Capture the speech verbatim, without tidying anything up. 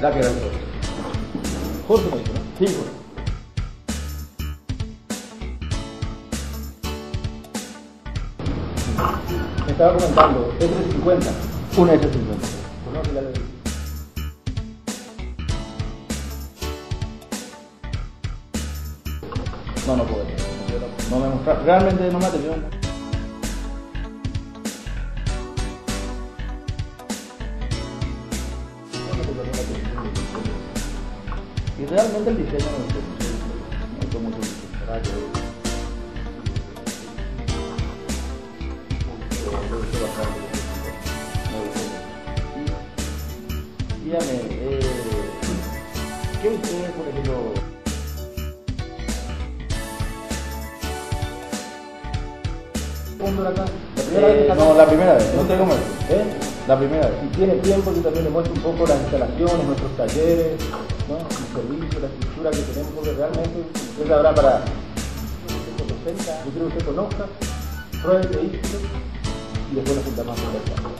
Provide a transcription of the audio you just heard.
La que realizó. Jorge me dijo, ¿no? Sí, Jorge. Me estaba comentando, F cincuenta. Un F cincuenta. ¿Conoce la ley? No, no puedo. No me mostró. Realmente no me atrevió. Y realmente el diseño no me gustó mucho. Me gustó mucho el diseño. ¿Verdad? Que me gustó bastante. Me gustó mucho. Y dígame, eh, ¿qué ustedes, por ejemplo, acá? La primera vez que eh, está no, acá. la primera vez, no sé cómo es. ¿Eh? La primera vez. Si tiene tiempo, yo también le muestro un poco las instalaciones, nuestros talleres, ¿no? El servicio, la estructura que tenemos, porque realmente usted sabrá para yo creo que usted conozca, pruebe el vehículo y después nos juntamos a conversar.